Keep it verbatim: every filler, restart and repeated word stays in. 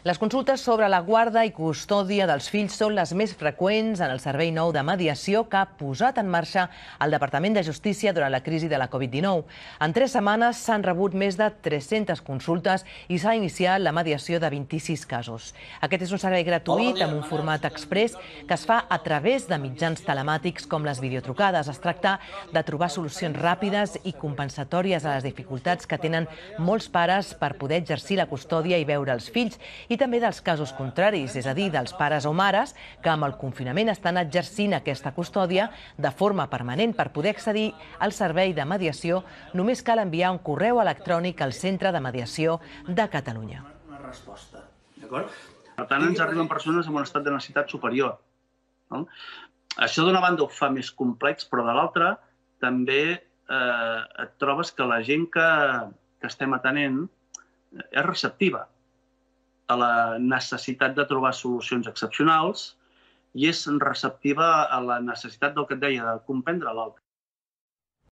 Les consultes sobre la guarda i custòdia dels fills són les més freqüents en el Servei nou de Mediació que ha posat en marxa el Departament de Justícia durant la crisi de la Covid dinou. En tres setmanes s'han rebut més de tres-centes consultes i s'ha iniciat la mediació de vint-i-sis casos. Aquest és un servei gratuït amb un format exprés que es fa a través de mitjans telemàtics com les videotrucades. Es tracta de trobar solucions ràpides i compensatòries a les dificultats que tenen molts pares per poder exercir la custòdia i veure els fills, i també dels casos contraris, és a dir, dels pares o mares que amb el confinament estan exercint aquesta custòdia de forma permanent. Per poder accedir al servei de mediació només cal enviar un correu electrònic al Centre de Mediació de Catalunya. Una resposta, d'acord? Per tant, ens arriben persones amb un estat de necessitat superior. No? Això d'una banda ho fa més complex, però de l'altra també eh, et trobes que la gent que, que estem atenent és receptiva a la necessitat de trobar solucions excepcionals i és receptiva a la necessitat del que et deia, de comprendre l'altre.